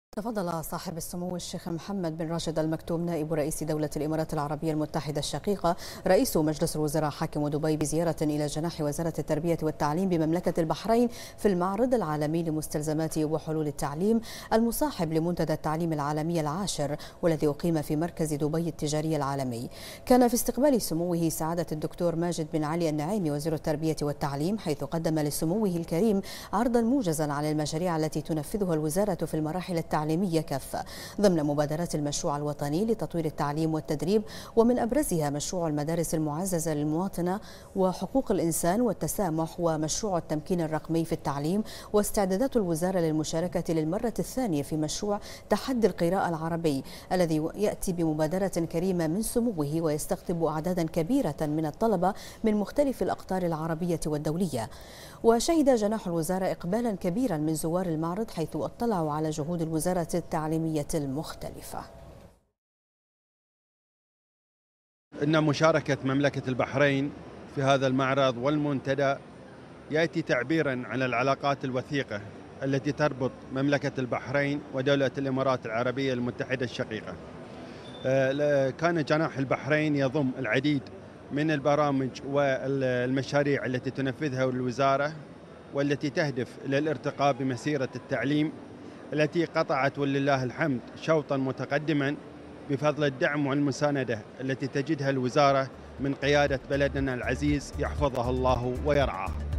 تفضل صاحب السمو الشيخ محمد بن راشد ال مكتوم نائب رئيس دولة الإمارات العربية المتحدة الشقيقة رئيس مجلس الوزراء حاكم دبي بزيارة إلى جناح وزارة التربية والتعليم بمملكة البحرين في المعرض العالمي لمستلزمات وحلول التعليم المصاحب لمنتدى التعليم العالمي العاشر والذي أقيم في مركز دبي التجاري العالمي. كان في استقبال سموه سعادة الدكتور ماجد بن علي النعيمي وزير التربية والتعليم، حيث قدم لسموه الكريم عرضا موجزا على المشاريع التي تنفذها الوزارة في المراحل التعليمية كافة ضمن مبادرات المشروع الوطني لتطوير التعليم والتدريب، ومن أبرزها مشروع المدارس المعززة للمواطنة وحقوق الإنسان والتسامح، ومشروع التمكين الرقمي في التعليم، واستعدادات الوزارة للمشاركة للمرة الثانية في مشروع تحدي القراءة العربي الذي يأتي بمبادرة كريمة من سموه ويستقطب أعدادا كبيرة من الطلبة من مختلف الأقطار العربية والدولية. وشهد جناح الوزارة إقبالا كبيرا من زوار المعرض، حيث اطلعوا على جهود الوزارة التعليمية المختلفة. إن مشاركة مملكة البحرين في هذا المعرض والمنتدى يأتي تعبيرا عن العلاقات الوثيقة التي تربط مملكة البحرين ودولة الإمارات العربية المتحدة الشقيقة. كان جناح البحرين يضم العديد من البرامج والمشاريع التي تنفذها الوزارة، والتي تهدف إلى الارتقاء بمسيرة التعليم التي قطعت ولله الحمد شوطا متقدما بفضل الدعم والمساندة التي تجدها الوزارة من قيادة بلدنا العزيز يحفظها الله ويرعاه.